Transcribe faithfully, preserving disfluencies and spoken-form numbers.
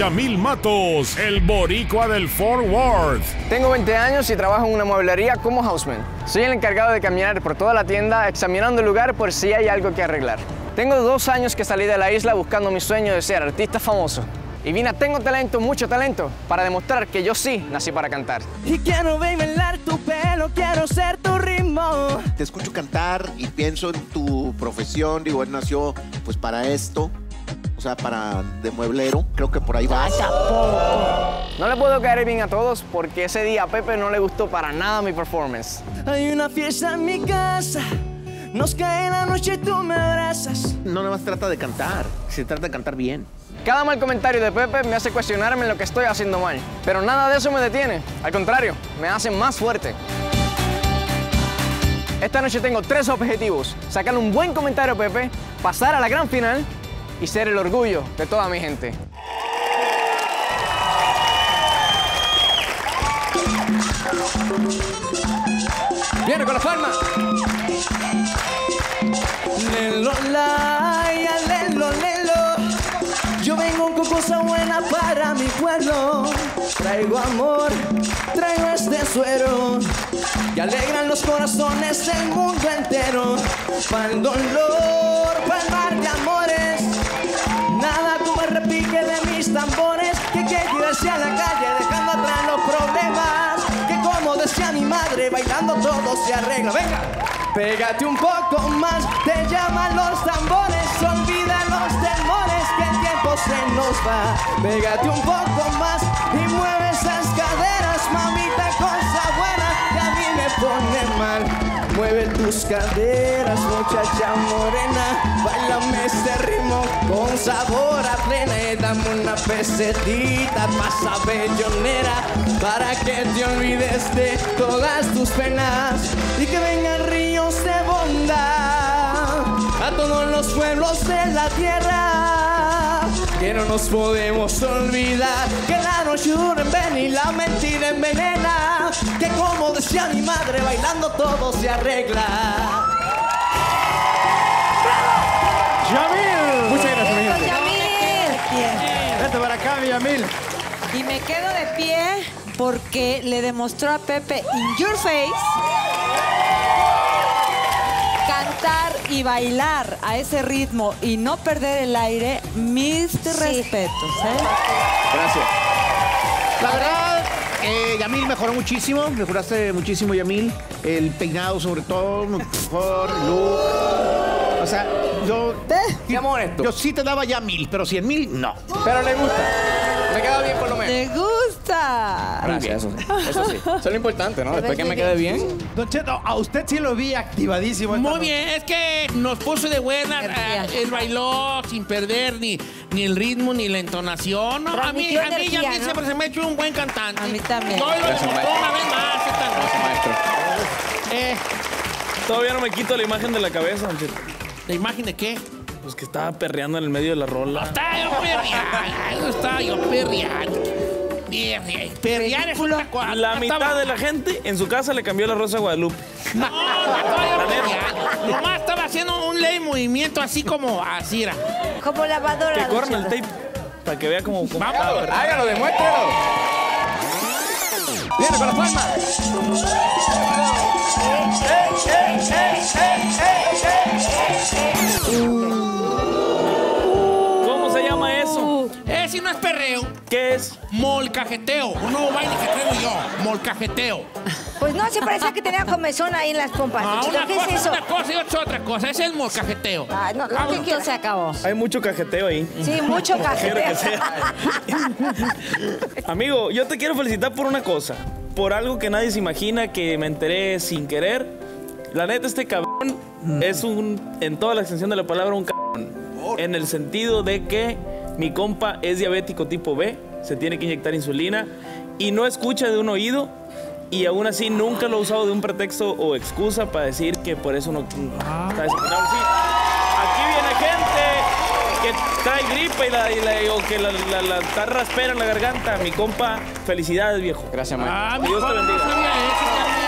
Yamil Matos, el boricua del Fort Worth. Tengo veinte años y trabajo en una mueblería como houseman. Soy el encargado de caminar por toda la tienda examinando el lugar por si hay algo que arreglar. Tengo dos años que salí de la isla buscando mi sueño de ser artista famoso. Y vine a Tengo Talento, mucho talento, para demostrar que yo sí nací para cantar. Y quiero bailar tu pelo, quiero ser tu ritmo. Te escucho cantar y pienso en tu profesión. Digo, él nació pues para esto, o sea, para de mueblero. Creo que por ahí vas. No le puedo caer bien a todos porque ese día a Pepe no le gustó para nada mi performance. Hay una fiesta en mi casa, nos cae la noche y tú me abrazas. No nada más trata de cantar, se trata de cantar bien. Cada mal comentario de Pepe me hace cuestionarme en lo que estoy haciendo mal. Pero nada de eso me detiene. Al contrario, me hace más fuerte. Esta noche tengo tres objetivos. Sacar un buen comentario a Pepe, pasar a la gran final y ser el orgullo de toda mi gente. Viene con la palma. Lelo, la, ya, lelo, lelo. Yo vengo con cosa buena para mi pueblo. Traigo amor, traigo este suero que alegran los corazones del mundo entero. Para el dolor, para el mar de amores, nada como el repique de mis tambores. Que quiero irse a la calle dejando atrás los problemas. Que como decía mi madre, bailando todo se arregla. Venga, pégate un poco más, te llaman los tambores. Olvida los temores que el tiempo se nos va. Pégate un poco más y mueve esas caderas, mamita, cosa buena que a mí me pone mal. Mueve tus caderas, muchacha morena, bailame este ritmo con sabor a plena. Y dame una pesetita, pasa bellonera, para que te olvides de todas tus penas y que vengan ríos de bondad a todos los pueblos de la tierra, que no nos podemos olvidar que la noche ven y la mentira envenena, que como decía mi madre, bailando todo se arregla. ¡Yamil! Muchas gracias, mi gente. ¡Yamil! Vete para acá, mi Yamil. Y me quedo de pie porque le demostró a Pepe in your face cantar y bailar a ese ritmo y no perder el aire. Mis sí. respetos, ¿eh? Gracias. La verdad, eh, Yamil mejoró muchísimo. Mejoraste muchísimo, Yamil. El peinado, sobre todo, mejor, look. O sea, yo... Seamos honestos. Yo sí te daba ya mil, pero cien mil, no. Pero le gusta. Me queda bien por lo menos. ¡Te gusta! Gracias, eso sí. Eso sí. Eso es lo importante, ¿no? Después que me quede bien. Don Cheto, a usted sí lo vi activadísimo. Muy bien, es que nos puso de buena. Eh, él bailó sin perder ni, ni el ritmo ni la entonación. No, a mí, a mí ya ¿no? siempre se me ha hecho un buen cantante. A mí también. Yo lo demostró una vez más esta noche. Gracias, maestro. Eh, Todavía no me quito la imagen de la cabeza, Don Cheto. ¿La imagen de qué? Pues que estaba perreando en el medio de la rola. Estaba yo perreando, estaba yo perreando. Perrear es una cosa. La mitad de la gente en su casa le cambió la Rosa a Guadalupe. No, estaba yo perreando. Nomás estaba haciendo un leve movimiento así como así era. Como lavadora. Que corran el tape para que vea cómo... cómo Vamos, hágalo, demuéstralo. Viene con la palma. ¿Cómo se llama eso? Ese no es perreo. ¿Qué es? Molcajeteo. Un nuevo baile que traigo yo. Molcajeteo. Pues no, se parece que tenía comezón ahí en las pompas. No, Chico, una ¿qué cosa es es eso? una cosa y otra otra cosa. Ese es el molcajeteo. Ay, no, no, ¿qué quiero? Se acabó. Hay mucho cajeteo ahí. Sí, mucho Quiero que cajeteo. sea. Amigo, yo te quiero felicitar por una cosa. Por algo que nadie se imagina, que me enteré sin querer. La neta, este cabrón es un, en toda la extensión de la palabra, un cabrón. En el sentido de que mi compa es diabético tipo B, se tiene que inyectar insulina y no escucha de un oído, y aún así nunca lo ha usado de un pretexto o excusa para decir que por eso no está desafinado. Sí, aquí viene gente que trae gripe y la, y la, o que la, la, la está raspera en la garganta. Mi compa, felicidades, viejo. Gracias, maestro. Ah, Dios te bendiga. no sabía eso,